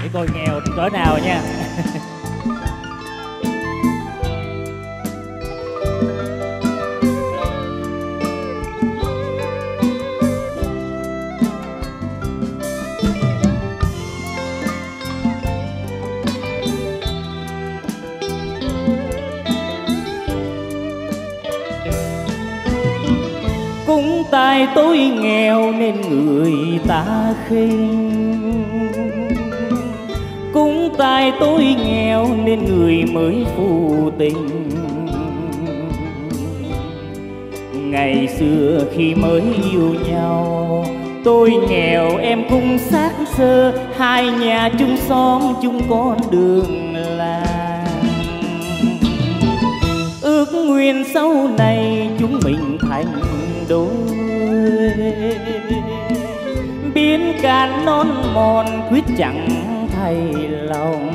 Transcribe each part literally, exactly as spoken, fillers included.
để coi nghèo cỡ nào nha. Cũng tại tôi nghèo nên người ta khinh, cũng tại tôi nghèo nên người mới phụ tình. Ngày xưa khi mới yêu nhau, tôi nghèo em cũng xác xơ, hai nhà chung xóm chung con đường làng. Ước nguyện sau này chúng mình thành đôi, biến cạn non mòn quyết chẳng thay lòng.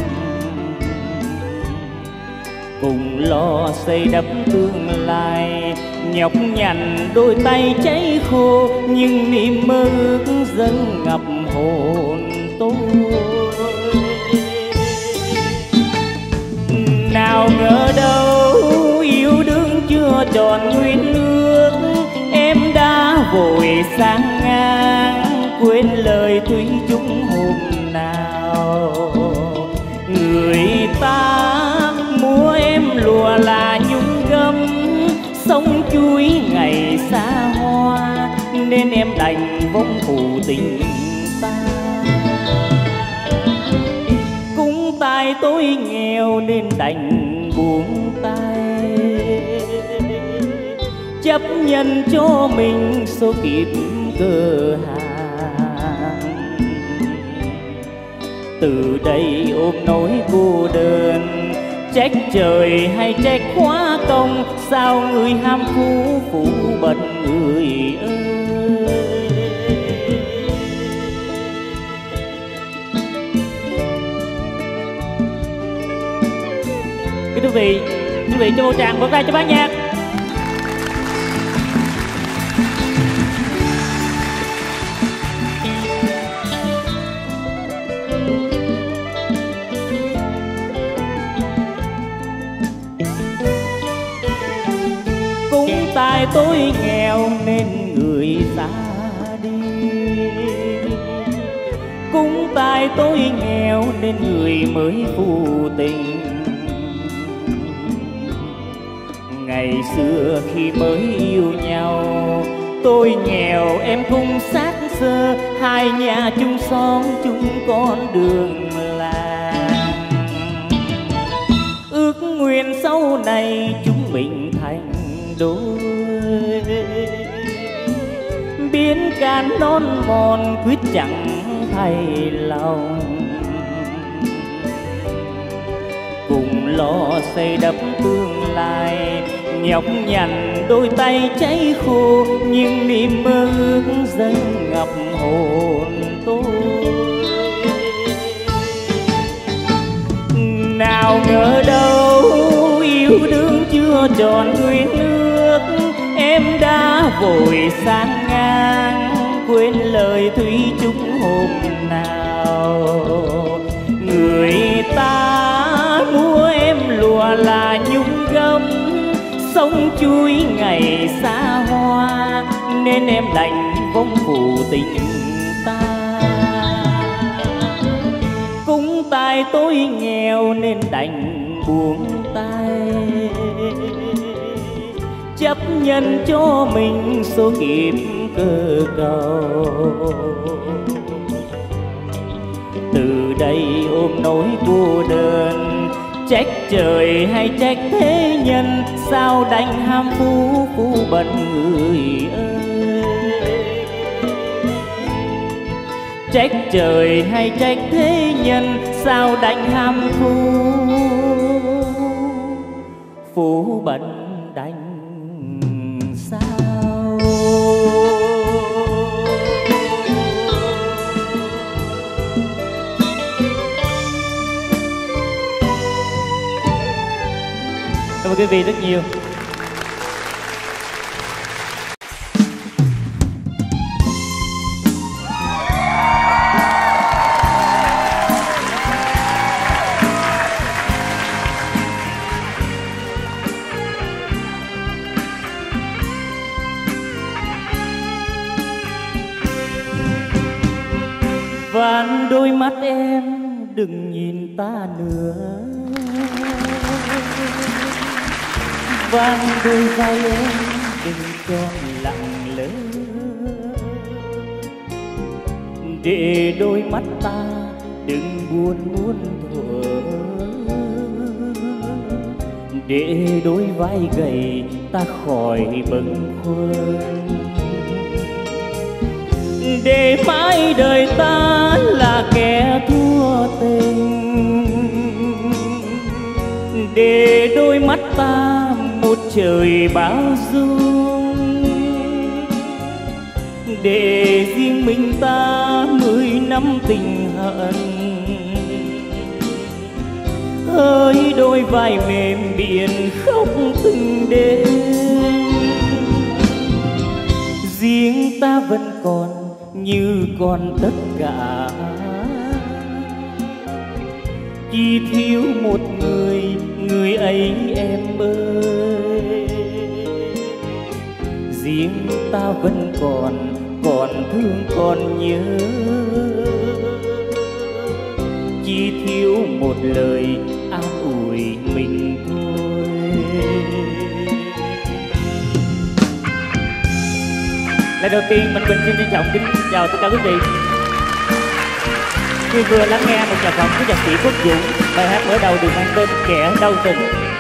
Cùng lo xây đắp tương lai, nhọc nhằn đôi tay cháy khô, nhưng niềm mơ ước dâng ngập hồn tôi. Nào ngờ đâu yêu đương chưa tròn nguyên ước, em đã vội sang ngang, quên lời thủy chung hôm nào. Người ta múa em lùa là nhung gấm, sông chuối ngày xa hoa, nên em đành vong phụ tình ta. Cũng tại tôi nghèo nên đành buông tay, chấp nhận cho mình số kiếp cơ hàng. Từ đây ôm nỗi cô đơn, trách trời hay trách quá công, sao người ham phú phụ bận người ơi. Kính thưa quý vị, quý vị cho một tràng vỗ tay cho ban nhạc. Cũng tại tôi nghèo nên người ra đi, cũng tại tôi nghèo nên người mới phụ tình. Ngày xưa khi mới yêu nhau, tôi nghèo em cũng xác xơ, hai nhà chung xóm chung con đường làng. Ước nguyện sau này chúng mình thành đôi, biến cạn non mòn quyết chẳng thay lòng. Cùng lo xây đắp tương lai, nhọc nhằn đôi tay cháy khô, nhưng niềm mơ ước dâng ngập hồn tôi. Nào ngờ đâu yêu đương chưa tròn nguyên ước, em đã vội sang ngang, quên lời thủy chung hôm nào. Người ta mua em lùa là nhung gấm, sông chuối ngày xa hoa, nên em đành vong phụ tình ta. Cũng tại tôi nghèo nên đành buông tay, chấp nhận cho mình số kiếp cơ cầu. Từ đây ôm nỗi cô đơn, trách trời hay trách thế nhân, sao đành ham phú phú bận người ơi. Trách trời hay trách thế nhân, sao đành ham phú phú bận đành sao. Cảm ơn quý vị rất nhiều. Van đôi mắt em đừng nhìn ta nữa, van đôi vai em đừng tròn lặng lẽ, để đôi mắt ta đừng buồn muôn thuở, để đôi vai gầy ta khỏi bâng khuâng, để mãi đời ta là kẻ thua tình, để đôi mắt ta một trời bao dung, để riêng mình ta mười năm tình hận, hỡi đôi vai mềm biển khóc từng đêm. Riêng ta vẫn còn như còn tất cả, chỉ thiếu một người, người ấy em ơi. Riêng ta vẫn còn, còn thương còn nhớ, chỉ thiếu một lời an ủi mình thôi. Lời đầu tiên Mạnh Quỳnh xin trân trọng kính chào tất cả quý vị. Khi vừa lắng nghe một nhạc phẩm của nhạc sĩ Quốc Dũng, bài hát mở đầu được mang tên Kẻ Đau Tình.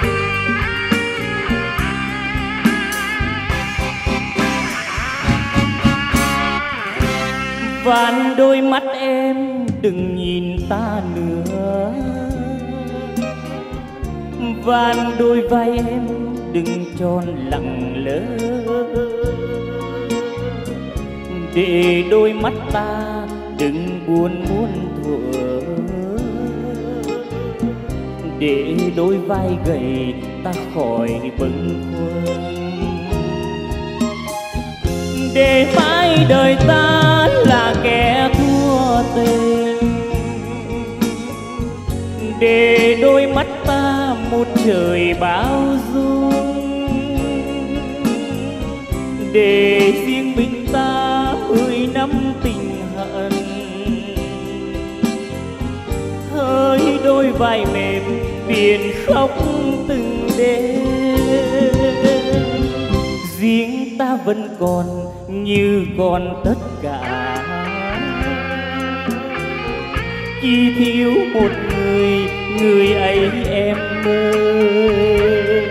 Van đôi mắt em đừng nhìn ta nữa, van đôi vai em đừng tròn lặng lẽ, để đôi mắt ta đừng buồn muôn thuở, để đôi vai gầy ta khỏi bâng khuâng, để mãi đời ta là kẻ thua tình, để đôi mắt ta một trời bao dung, để riêng mình ta mười năm tình hận, hỡi đôi vai mềm biển khóc từng đêm. Riêng ta vẫn còn như còn tất cả, chỉ thiếu một người, người ấy em ơi.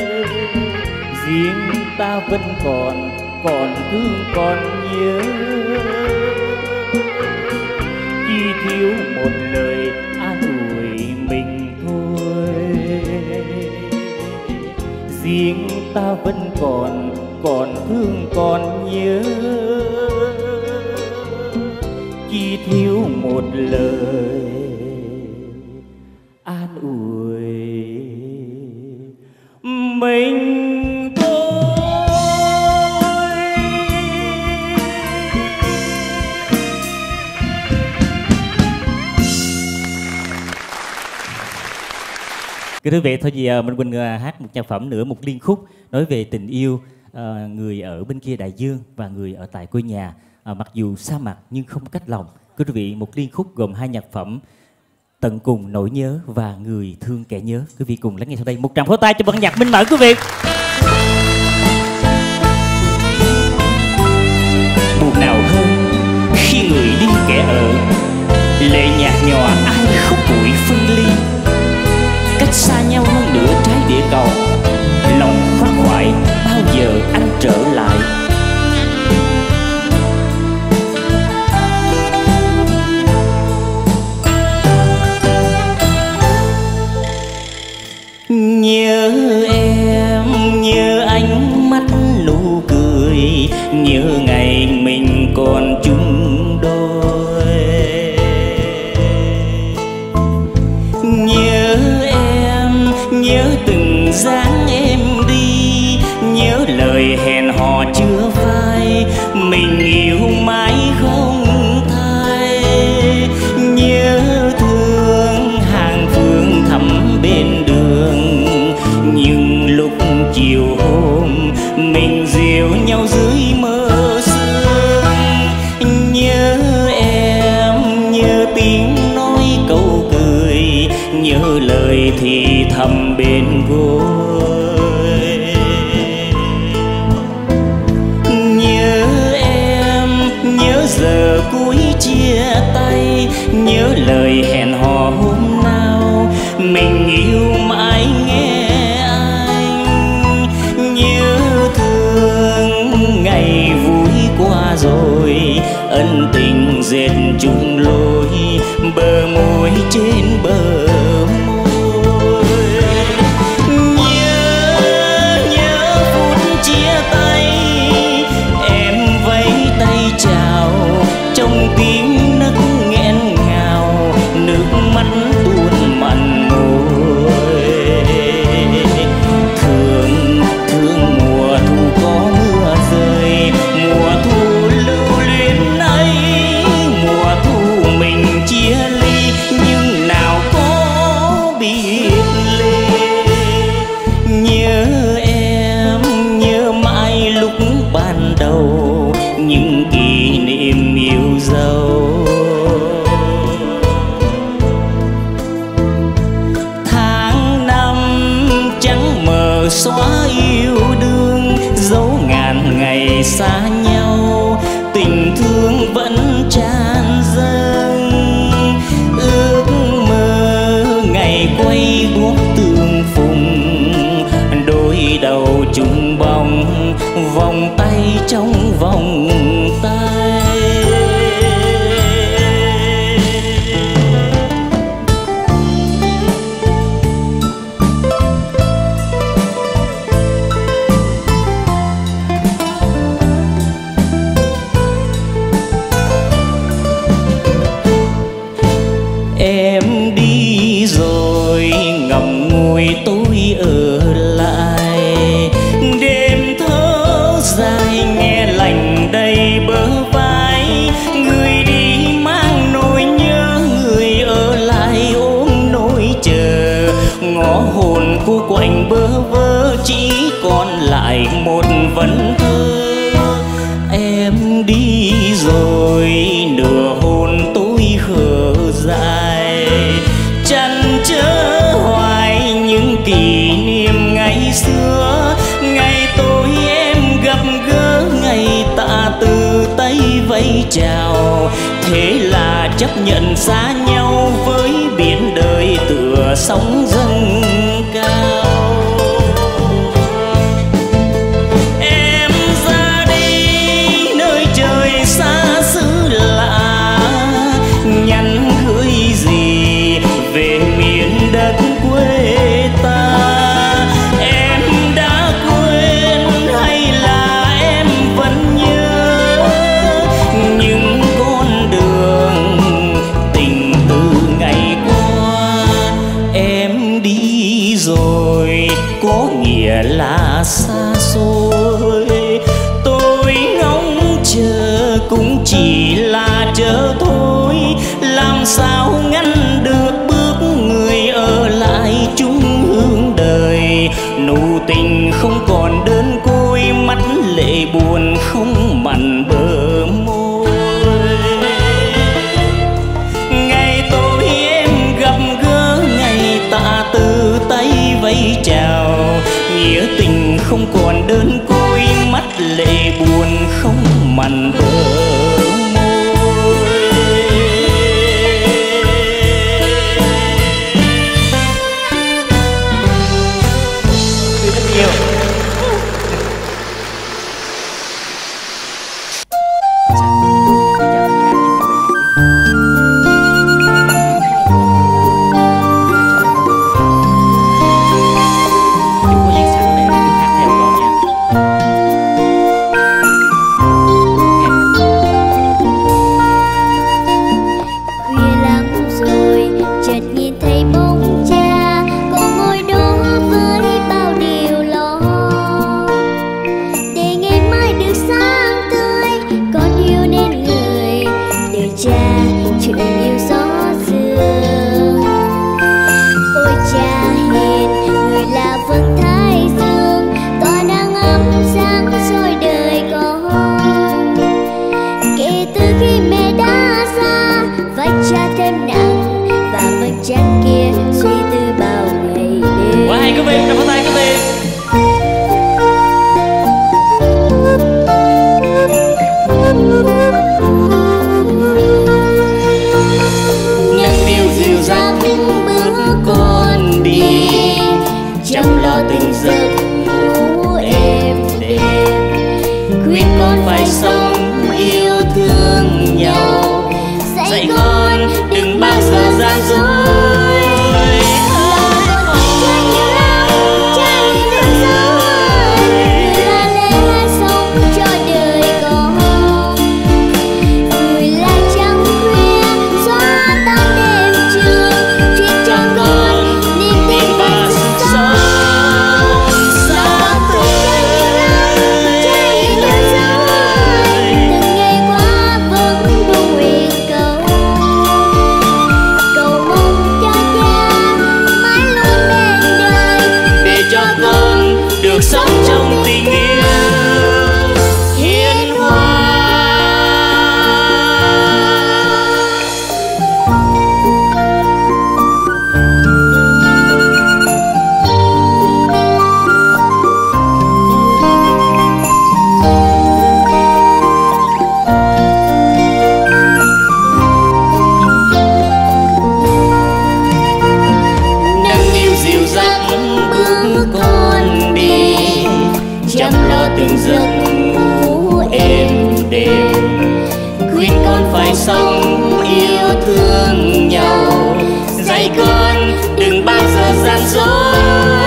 Riêng ta vẫn còn, còn thương còn nhớ, chỉ thiếu một lời an ủi mình thôi. Riêng ta vẫn còn, còn thương còn nhớ, chỉ thiếu một lời an ủi mình thôi. Kính thưa quý vị, thôi giờ Minh Quỳnh hát một nhạc phẩm nữa, một liên khúc nói về tình yêu, à, người ở bên kia đại dương và người ở tại quê nhà, à, mặc dù xa mặt nhưng không cách lòng. Kính thưa quý vị, một liên khúc gồm hai nhạc phẩm Tận Cùng Nỗi Nhớ và Người Thương Kẻ Nhớ. Quý vị cùng lắng nghe sau đây. Một tràng pháo tay cho ban nhạc Minh Mẫn quý vị. Buồn nào hơn khi người đi kẻ ở, lệ nhạt nhòa ai khóc bụi phân ly, cách xa nhau hơn nửa trái địa cầu, lòng khoác khoải bao giờ anh trở lại. Nhớ em, nhớ ánh mắt nụ cười, nhớ ngày mình còn chung đôi. Nhớ em, nhớ từng dáng em đi, nhớ lời hẹn hò lời thì thầm bên gối. Nhớ em, nhớ giờ cuối chia tay, nhớ lời hẹn hò hôm nào mình yêu mãi nghe anh. Nhớ thương ngày vui qua rồi, ân tình dệt chung lối, bờ môi trên bờ môi. Nhớ, nhớ phút chia tay, em vẫy tay chào trong tiếng nấc nghẹn ngào, nước mắt tuôn mặn môi. Thương, thương mùa thu có mưa rơi, mùa thu lưu luyến ấy, mùa thu mình chia ly nhưng nào có biết lê. Nhớ em, nhớ mãi lúc ban đầu những kỷ niệm yêu dấu. Tháng năm trắng mờ xóa yêu đương, dấu ngàn ngày xa nhau, tình thương vẫn tràn dâng. Ước mơ ngày quay guốc tương phùng, đôi đầu chung bóng, vòng tay trong vòng tay. Em đi rồi ngậm ngùi tôi ở lại, đêm thở dài nghe lạnh đầy bờ vai. Người đi mang nỗi nhớ, người ở lại ôm nỗi chờ, ngõ hồn cô quạnh bơ vơ chỉ còn lại một vần thơ. Em đi rồi nửa hồn tôi khờ dại, chăn chở hoài những kỷ niệm ngày xưa. Ngày tôi em gặp gỡ, ngày tạ từ tay vẫy chào, thế là chấp nhận xa nhau với biển đời tựa sóng dâng cao. Em ra đi nơi trời xa xứ lạ, nhắn gửi gì về miền đất quê ta. Em đã quên hay là em vẫn nhớ những con đường tình từ ngày qua. Em đi rồi có nghĩa là xa xôi, tôi ngóng chờ cũng chỉ là chờ thôi. Làm sao ngăn được bước người ở lại chung hướng đời, nụ tình không còn đơn côi, mắt lệ buồn không mặn bờ môi. Ngày tôi em gặp gỡ, ngày tạ từ tay vẫy chào, nghĩa tình không còn đơn côi, mắt lệ buồn không mặn bờ môi. Rất nhiều. Chúng có viết sẵn để hát theo con nha. dạy con đừng bao giờ gian dối.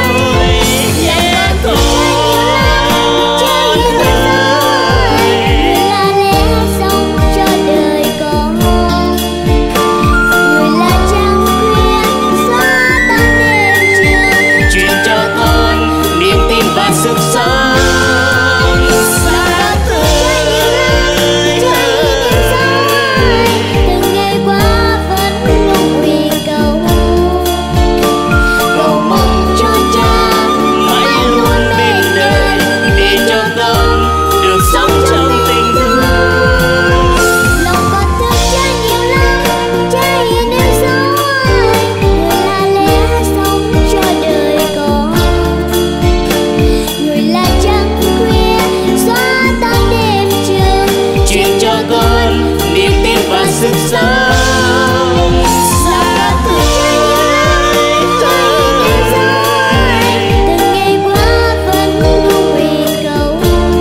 Sức sống xa tươi từng ngày qua vẫn luôn vì cầu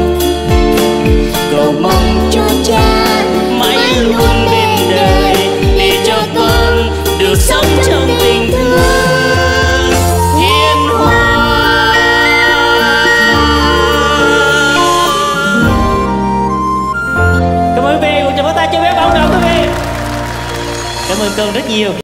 cầu mong cho cha mãi luôn bên đời để cho con được sống trong tình thương hiền hòa. Cảm ơn quý vị, một tràng pháo tay cho bé Bảo Ngọc quý vị. Cảm ơn con rất nhiều.